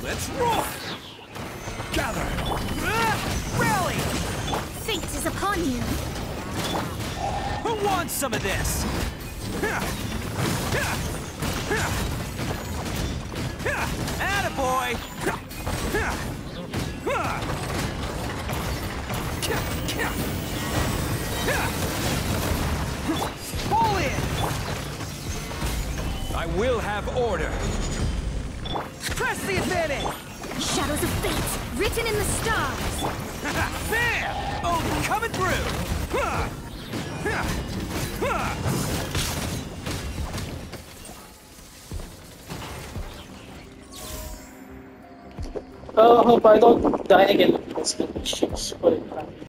Let's roar! Gather! Rally! Fate is upon you. Who wants some of this? Attaboy! Pull in! I will have order. Press the advantage! Shadows of fate, written in the stars. Bam! Oh, coming through! Hope I don't die again. Let's finish.